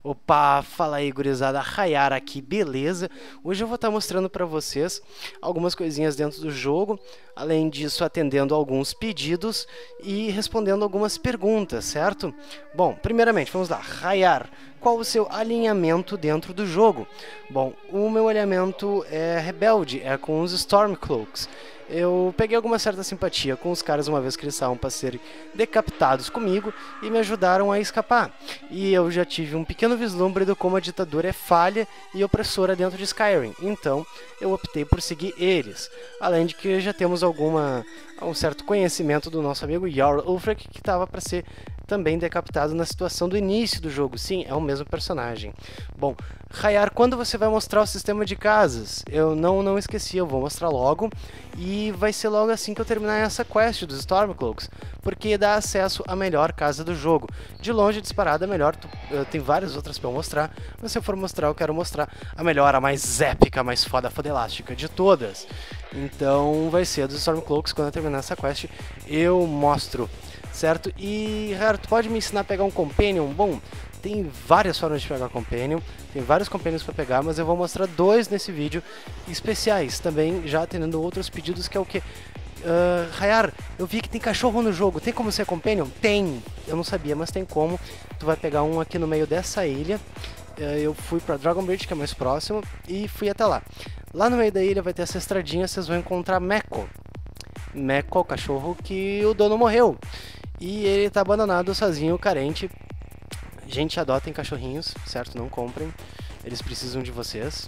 Opa, fala aí, gurizada, Rayara aqui, beleza? Hoje eu vou estar mostrando para vocês algumas coisinhas dentro do jogo, além disso atendendo alguns pedidos e respondendo algumas perguntas, certo? Bom, primeiramente, vamos lá, Rayar, qual o seu alinhamento dentro do jogo? Bom, o meu alinhamento é rebelde, é com os Stormcloaks. Eu peguei alguma certa simpatia com os caras uma vez que eles estavam para serem decapitados comigo e me ajudaram a escapar. E eu já tive um pequeno vislumbre do como a ditadura é falha e opressora dentro de Skyrim. Então eu optei por seguir eles. Além de que já temos um certo conhecimento do nosso amigo Jarl Ulfric, que estava para ser também decapitado na situação do início do jogo. Sim, é o mesmo personagem. Bom, Rayar, quando você vai mostrar o sistema de casas? Eu não esqueci, eu vou mostrar logo. E vai ser logo assim que eu terminar essa quest dos Stormcloaks, porque dá acesso à melhor casa do jogo. De longe, disparada, melhor. Tem várias outras para eu mostrar. Mas se eu for mostrar, eu quero mostrar a melhor, a mais épica, a mais foda-elástica de todas. Então vai ser a dos Stormcloaks. Quando eu terminar essa quest, eu mostro. Certo? E, Rayar, tu pode me ensinar a pegar um Companion? Bom, tem várias formas de pegar Companion, tem vários Companions para pegar, mas eu vou mostrar dois nesse vídeo especiais, também já atendendo outros pedidos, que é o que? Rayar, eu vi que tem cachorro no jogo, tem como ser Companion? Tem! Eu não sabia, mas tem como. Tu vai pegar um aqui no meio dessa ilha. Eu fui para Dragonbridge, que é mais próximo, e fui até lá. Lá no meio da ilha vai ter essa estradinha, vocês vão encontrar Meko. Meko, o cachorro que o dono morreu. E ele tá abandonado, sozinho, carente. Gente, adotem cachorrinhos, certo? Não comprem. Eles precisam de vocês.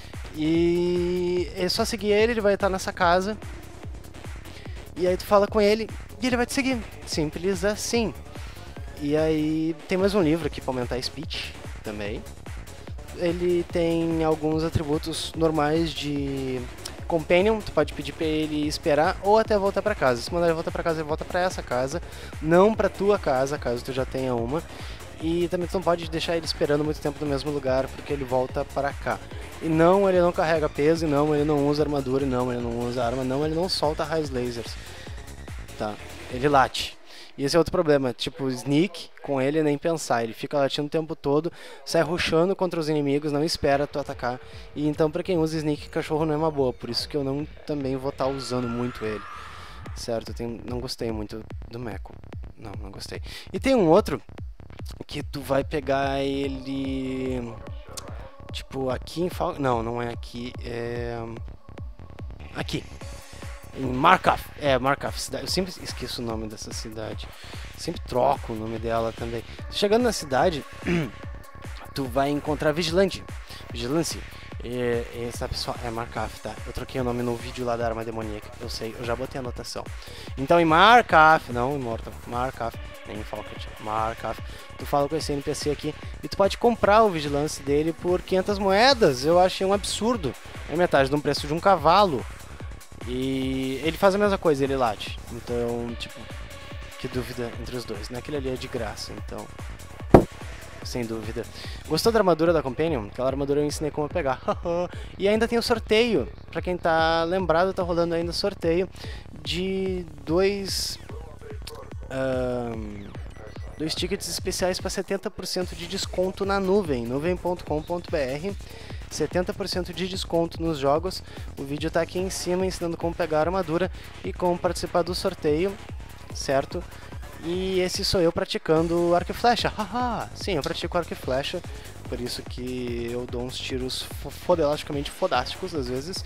E é só seguir ele vai estar nessa casa. E aí tu fala com ele e ele vai te seguir. Simples assim. E aí tem mais um livro aqui para aumentar a speech também. Ele tem alguns atributos normais de Companion, tu pode pedir pra ele esperar ou até voltar pra casa. Se mandar ele voltar pra casa, ele volta pra essa casa, não pra tua casa, caso tu já tenha uma. E também tu não pode deixar ele esperando muito tempo no mesmo lugar, porque ele volta pra cá. E não, ele não carrega peso, e não, ele não usa armadura, e não, ele não usa arma, não, ele não solta raios lasers. Tá, ele late. E esse é outro problema, tipo, Sneak, com ele nem pensar, ele fica latindo o tempo todo, sai rushando contra os inimigos, não espera tu atacar. E então pra quem usa Sneak, cachorro não é uma boa, por isso que eu não também vou estar usando muito ele. Certo, não gostei muito do Meko, não gostei. E tem um outro, que tu vai pegar ele, tipo, aqui em não é aqui, é aqui. Em Markarth, Markarth, cidade. Eu sempre esqueço o nome dessa cidade. Sempre troco o nome dela também. Chegando na cidade, tu vai encontrar Vigilante. Essa pessoa é Markarth, tá? Eu troquei o nome no vídeo lá da arma demoníaca. Eu sei, eu já botei a anotação. Então em Markarth, não em Mortal, Markarth, nem em Falkirk, Markarth, tu fala com esse NPC aqui e tu pode comprar o Vigilance dele por 500 moedas. Eu achei um absurdo. É metade de um preço de um cavalo. E ele faz a mesma coisa, ele late. Então, tipo, que dúvida entre os dois, né? Aquele ali é de graça, então, sem dúvida. Gostou da armadura da Companion? Aquela armadura eu ensinei como pegar. E ainda tem o sorteio. Pra quem tá lembrado, tá rolando ainda sorteio de dois tickets especiais para 70% de desconto na nuvem, nuvem.com.br. 70% de desconto nos jogos. O vídeo está aqui em cima ensinando como pegar a armadura e como participar do sorteio, certo? E esse sou eu praticando arco e flecha. Haha, sim, eu pratico arco e flecha, por isso que eu dou uns tiros fodelásticamente fodásticos às vezes.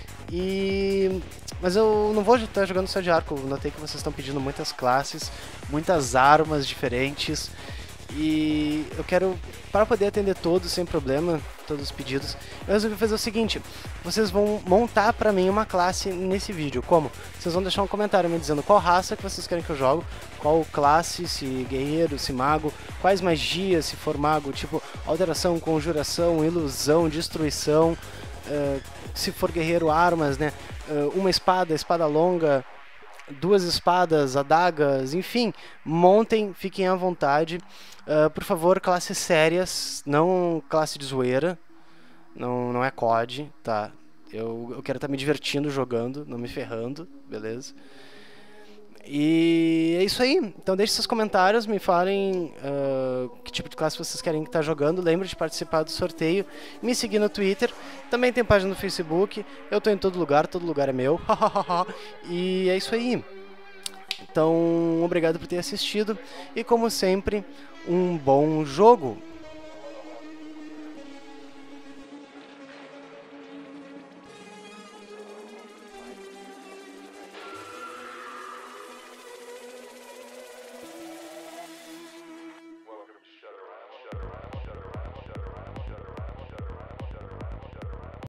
Mas eu não vou estar jogando só de arco, eu notei que vocês estão pedindo muitas classes, muitas armas diferentes. E eu quero, para poder atender todos sem problema, todos os pedidos, eu resolvi fazer o seguinte: vocês vão montar pra mim uma classe nesse vídeo. Como? Vocês vão deixar um comentário me dizendo qual raça que vocês querem que eu jogo, qual classe, se guerreiro, se mago, quais magias, se for mago, tipo alteração, conjuração, ilusão, destruição, se for guerreiro, armas, né? Uma espada longa, duas espadas, adagas, enfim, montem, fiquem à vontade. Por favor, classes sérias, não classe de zoeira, não é COD, tá? Eu quero estar me divertindo jogando, não me ferrando, beleza? E é isso aí. Então deixe seus comentários, me falem que tipo de classe vocês querem estar jogando. Lembre de participar do sorteio, me seguir no Twitter. Também tem página no Facebook. Eu tô em todo lugar é meu. E é isso aí. Então, obrigado por ter assistido. E como sempre, um bom jogo.